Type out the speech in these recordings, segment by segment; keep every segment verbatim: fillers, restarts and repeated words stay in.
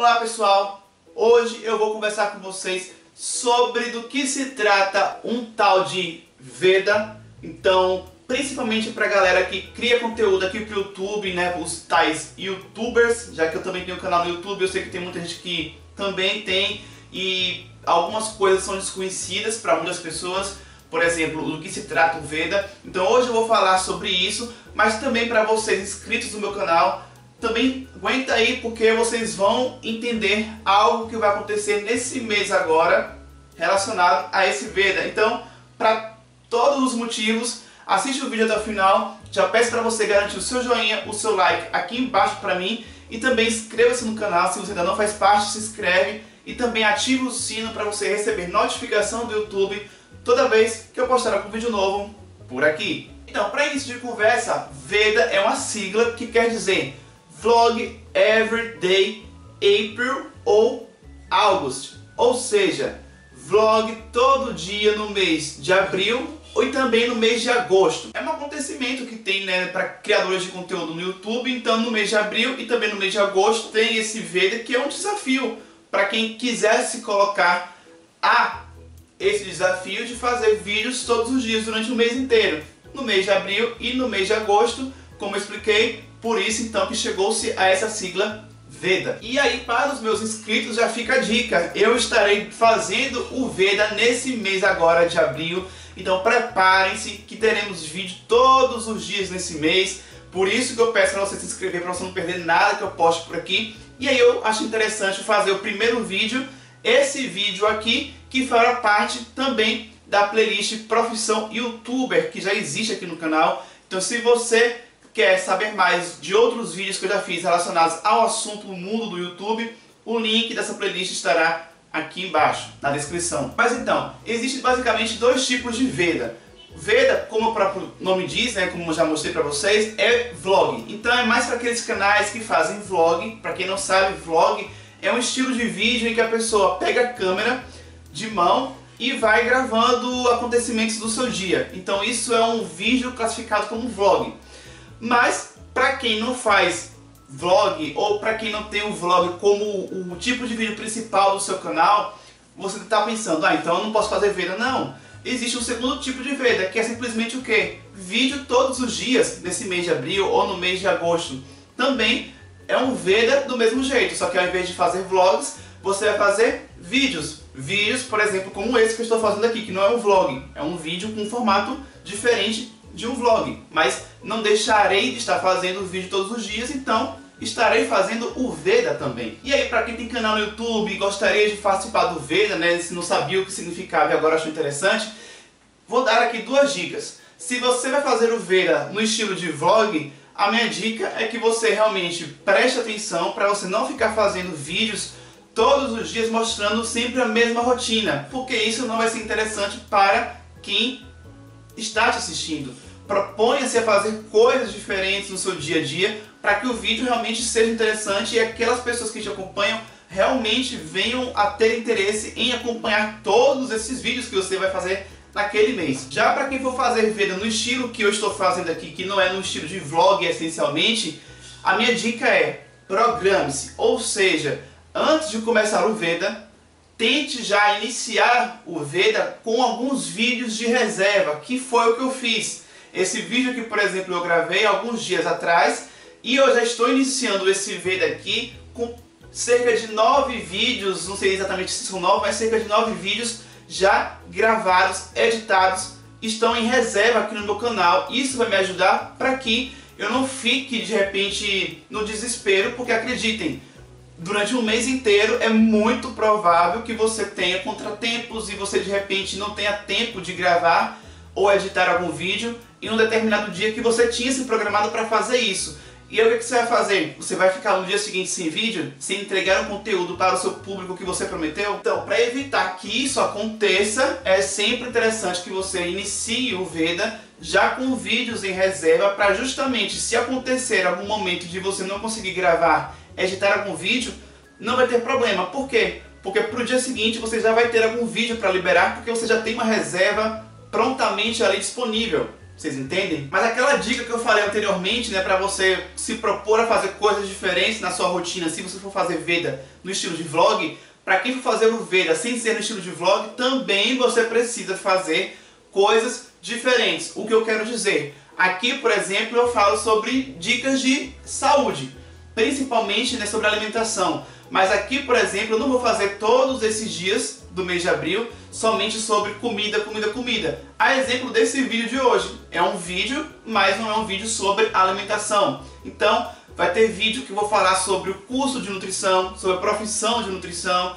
Olá pessoal, hoje eu vou conversar com vocês sobre do que se trata um tal de Veda. Então, principalmente para a galera que cria conteúdo aqui para o YouTube, né, os tais YouTubers, já que eu também tenho um canal no YouTube, eu sei que tem muita gente que também tem e algumas coisas são desconhecidas para muitas pessoas. Por exemplo, do que se trata o Veda. Então hoje eu vou falar sobre isso, mas também para vocês inscritos no meu canal, também aguenta aí porque vocês vão entender algo que vai acontecer nesse mês agora relacionado a esse Veda. Então, para todos os motivos, assiste o vídeo até o final. Já peço para você garantir o seu joinha, o seu like aqui embaixo para mim e também inscreva-se no canal se você ainda não faz parte, se inscreve e também ative o sino para você receber notificação do YouTube toda vez que eu postar algum vídeo novo por aqui. Então, para início de conversa, Veda é uma sigla que quer dizer Vlog Every Day April ou August, ou seja, vlog todo dia no mês de abril e também no mês de agosto. É um acontecimento que tem, né, para criadores de conteúdo no YouTube. Então no mês de abril e também no mês de agosto tem esse Veda, que é um desafio para quem quiser se colocar a esse desafio de fazer vídeos todos os dias durante o mês inteiro, no mês de abril e no mês de agosto, como eu expliquei. Por isso então que chegou-se a essa sigla Veda. E aí, para os meus inscritos, já fica a dica: eu estarei fazendo o Veda nesse mês agora de abril. Então preparem-se que teremos vídeo todos os dias nesse mês. Por isso que eu peço para você se inscrever, para você não perder nada que eu poste por aqui. E aí eu acho interessante fazer o primeiro vídeo, esse vídeo aqui, que fará parte também da playlist Profissão Youtuber, que já existe aqui no canal. Então se você quer saber mais de outros vídeos que eu já fiz relacionados ao assunto do mundo do YouTube, o link dessa playlist estará aqui embaixo, na descrição. Mas então, existem basicamente dois tipos de Veda. Veda, como o próprio nome diz, né, como eu já mostrei para vocês, é vlog. Então é mais para aqueles canais que fazem vlog. Para quem não sabe, vlog é um estilo de vídeo em que a pessoa pega a câmera de mão e vai gravando acontecimentos do seu dia. Então isso é um vídeo classificado como vlog. Mas para quem não faz vlog, ou para quem não tem o vlog como o tipo de vídeo principal do seu canal, você está pensando, ah, então eu não posso fazer Veda. Não, existe um segundo tipo de Veda, que é simplesmente o quê? Vídeo todos os dias, nesse mês de abril ou no mês de agosto. Também é um Veda do mesmo jeito, só que ao invés de fazer vlogs, você vai fazer vídeos. Vídeos, por exemplo, como esse que eu estou fazendo aqui, que não é um vlog, é um vídeo com um formato diferente de um vlog, mas não deixarei de estar fazendo vídeo todos os dias, então estarei fazendo o Veda também. E aí, para quem tem canal no YouTube e gostaria de participar do Veda, né, se não sabia o que significava e agora achou interessante, vou dar aqui duas dicas. Se você vai fazer o Veda no estilo de vlog, a minha dica é que você realmente preste atenção para você não ficar fazendo vídeos todos os dias mostrando sempre a mesma rotina, porque isso não vai ser interessante para quem está te assistindo. Proponha-se a fazer coisas diferentes no seu dia a dia para que o vídeo realmente seja interessante e aquelas pessoas que te acompanham realmente venham a ter interesse em acompanhar todos esses vídeos que você vai fazer naquele mês. Já para quem for fazer Veda no estilo que eu estou fazendo aqui, que não é no estilo de vlog essencialmente, a minha dica é: programe-se, ou seja, antes de começar o Veda, tente já iniciar o Veda com alguns vídeos de reserva, que foi o que eu fiz. Esse vídeo aqui, por exemplo, eu gravei alguns dias atrás e eu já estou iniciando esse Veda aqui com cerca de nove vídeos, não sei exatamente se são nove, mas cerca de nove vídeos já gravados, editados, estão em reserva aqui no meu canal. Isso vai me ajudar para que eu não fique de repente no desespero, porque acreditem, durante um mês inteiro é muito provável que você tenha contratempos e você de repente não tenha tempo de gravar ou editar algum vídeo em um determinado dia que você tinha se programado para fazer isso. E aí o que você vai fazer? Você vai ficar no dia seguinte sem vídeo, sem entregar um conteúdo para o seu público que você prometeu? Então, para evitar que isso aconteça, é sempre interessante que você inicie o Veda já com vídeos em reserva, para justamente, se acontecer algum momento de você não conseguir gravar, editar algum vídeo, não vai ter problema. Por quê? Porque para o dia seguinte você já vai ter algum vídeo para liberar, porque você já tem uma reserva prontamente ali disponível, Vocês entendem? Mas aquela dica que eu falei anteriormente, né, para você se propor a fazer coisas diferentes na sua rotina, se você for fazer Veda no estilo de vlog, para quem for fazer o Veda sem ser no estilo de vlog, também você precisa fazer coisas diferentes. O que eu quero dizer? Aqui, por exemplo, eu falo sobre dicas de saúde, principalmente, né, sobre alimentação. Mas aqui, por exemplo, eu não vou fazer todos esses dias do mês de abril somente sobre comida, comida, comida. A exemplo desse vídeo de hoje. É um vídeo, mas não é um vídeo sobre alimentação. Então, vai ter vídeo que eu vou falar sobre o curso de nutrição, sobre a profissão de nutrição,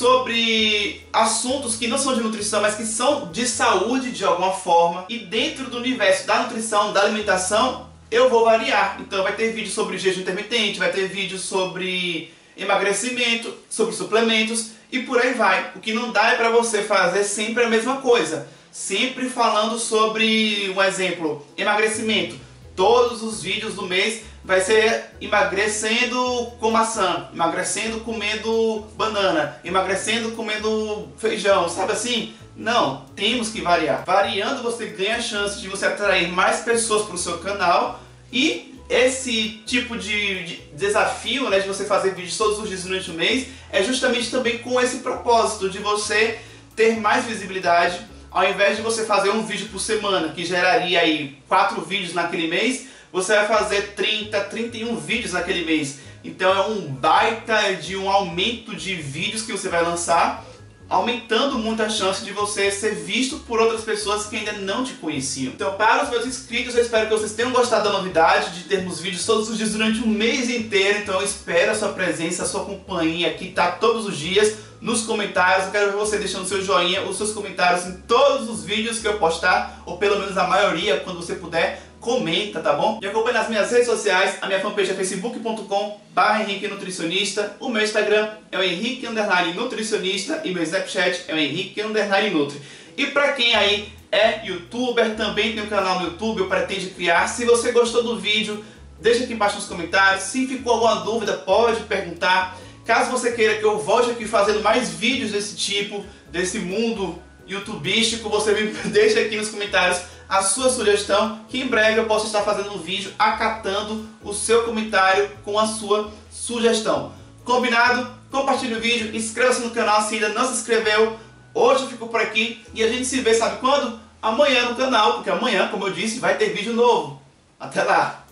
sobre assuntos que não são de nutrição, mas que são de saúde de alguma forma. E dentro do universo da nutrição, da alimentação, eu vou variar. Então vai ter vídeo sobre jejum intermitente, vai ter vídeo sobre emagrecimento, sobre suplementos e por aí vai. O que não dá é para você fazer sempre a mesma coisa. Sempre falando sobre, um exemplo, emagrecimento. Todos os vídeos do mês vai ser emagrecendo com maçã, emagrecendo comendo banana, emagrecendo comendo feijão, sabe assim? Não, temos que variar. Variando você ganha a chance de você atrair mais pessoas para o seu canal e esse tipo de, de desafio, né, de você fazer vídeos todos os dias durante o mês é justamente também com esse propósito de você ter mais visibilidade. Ao invés de você fazer um vídeo por semana, que geraria aí quatro vídeos naquele mês, você vai fazer trinta, trinta e um vídeos naquele mês. Então é um baita de um aumento de vídeos que você vai lançar, aumentando muito a chance de você ser visto por outras pessoas que ainda não te conheciam. Então, para os meus inscritos, eu espero que vocês tenham gostado da novidade de termos vídeos todos os dias durante um mês inteiro. Então eu espero a sua presença, a sua companhia aqui, tá todos os dias nos comentários. Eu quero ver você deixando seu joinha, os seus comentários em todos os vídeos que eu postar, ou pelo menos a maioria, quando você puder. Comenta, tá bom? Me acompanhe nas minhas redes sociais. A minha fanpage é facebook ponto com barra henrique nutricionista. O meu Instagram é o henrique underline nutricionista e meu Snapchat é o henrique underline nutri. E pra quem aí é youtuber, também tem um canal no YouTube, eu pretendo criar. Se você gostou do vídeo, deixa aqui embaixo nos comentários. Se ficou alguma dúvida, pode perguntar. Caso você queira que eu volte aqui fazendo mais vídeos desse tipo, desse mundo youtubístico, você me deixa aqui nos comentários a sua sugestão, que em breve eu posso estar fazendo um vídeo acatando o seu comentário com a sua sugestão. Combinado? Compartilhe o vídeo, inscreva-se no canal se ainda não se inscreveu. Hoje eu fico por aqui e a gente se vê, sabe quando? Amanhã no canal, porque amanhã, como eu disse, vai ter vídeo novo. Até lá!